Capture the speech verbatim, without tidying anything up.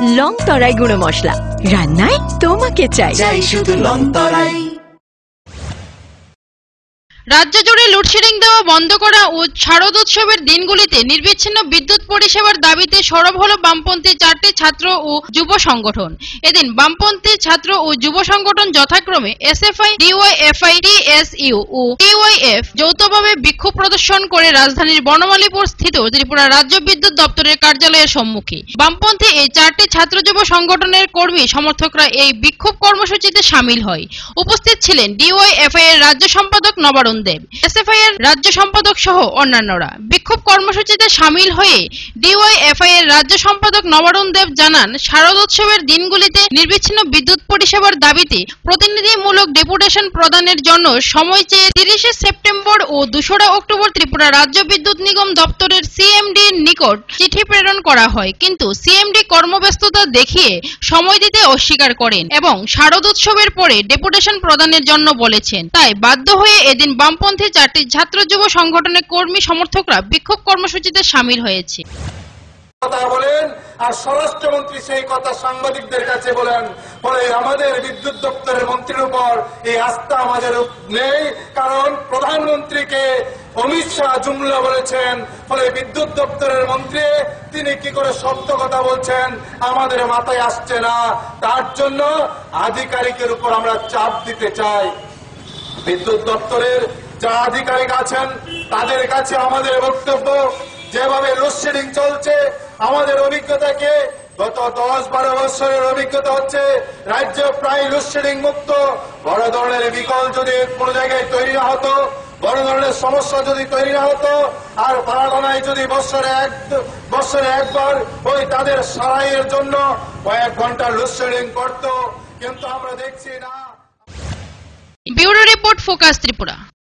Long তরাই গুঁড়ো মশলা, রান্নায় তোমাকে চাই চাই শুধু লং তরাই। রাজ্য জুড়ে লোডশেডিং দেওয়া বন্ধ করা ও শারদ উৎসবের দিনগুলিতে নির্বিচ্ছিন্ন বিদ্যুৎ পরিষেবার দাবিতে সরব হলো বামপন্থী চারটি ছাত্র ও যুব সংগঠন। এদিন বামপন্থী ছাত্র ও যুব সংগঠন যথাক্রমে এসএফআই, ডিওয়াইএফআই, টিএসইউ ও টিওয়াইএফ যৌথভাবে বিক্ষোভ প্রদর্শন করে রাজধানীর বনমালীপুর স্থিত ত্রিপুরা রাজ্য বিদ্যুৎ দপ্তরের কার্যালয়ের সম্মুখে। বামপন্থী এই চারটি ছাত্র যুব সংগঠনের কর্মী সমর্থকরা এই বিক্ষোভ কর্মসূচিতে সামিল হয়। উপস্থিত ছিলেন ডিওয়াইএফআই এর রাজ্য সম্পাদক নবারুণ দেব, এসএফআই এর রাজ্য সম্পাদক সহ অন্যান্যরা। বিক্ষোভ কর্মসূচিতে সামিল হয়ে ডিওয়াইএফআই এর রাজ্য সম্পাদক নবারুণ দেব জানান, শারদ উৎসবের দিনগুলিতে নির্বিচ্ছিন্ন বিদ্যুৎ পরিষেবার দাবিতে প্রতিনিধিমূলক ডেপুটেশন প্রদানের জন্য সময় চেয়ে তিরিশে সেপ্টেম্বর ও দোসরা অক্টোবর ত্রিপুরা রাজ্য বিদ্যুৎ নিগম দপ্তরের সিএমডি এর নিকট চিঠি প্রেরণ করা হয়, কিন্তু সিএমডি কর্মব্যস্ততা দেখিয়ে সময় দিতে অস্বীকার করেন এবং শারদ উৎসবের পরে ডেপুটেশন প্রদানের জন্য বলেছেন। তাই বাধ্য হয়ে এদিন বামপন্থী চারটি ছাত্র যুব সংগঠনের কর্মী সমর্থকরা বিক্ষোভ কর্মসূচিতে সামিল হয়েছে। কথা বলেন আর স্বরাষ্ট্রমন্ত্রী সেই কথা সাংবাদিকদের কাছে বলেন, ফলে আমাদের বিদ্যুৎ দপ্তরের মন্ত্রীর উপর এই আস্থা আমাদের নেই, কারণ প্রধানমন্ত্রীকে অমিত শাহ জুমলা বলেছেন। ফলে বিদ্যুৎ দপ্তরের মন্ত্রী তিনি কি করে সত্য কথা বলছেন আমাদের মাথায় আসছে না। তার জন্য আধিকারিকের উপর আমরা চাপ দিতে চাই। বিদ্যুৎ দপ্তরের যারা আধিকারিক আছেন তাদের কাছে আমাদের বক্তব্য, যেভাবে লোডশেডিং চলছে আমাদের অভিজ্ঞতাকে গত দশ বারো বছরের অভিজ্ঞতা হচ্ছে রাজ্য প্রায় লোডশেডিং মুক্ত। বড় ধরনের বিকল যদি কোন জায়গায় তৈরি না হতো, বড় ধরনের সমস্যা যদি তৈরি না হতো, আর পারাগনায় যদি বছরে এক বছরে একবার ওই তাদের সারাইয়ের জন্য কয়েক ঘন্টা লোডশেডিং করতো, কিন্তু আমরা দেখছি না। Bureau report, focus Tripura.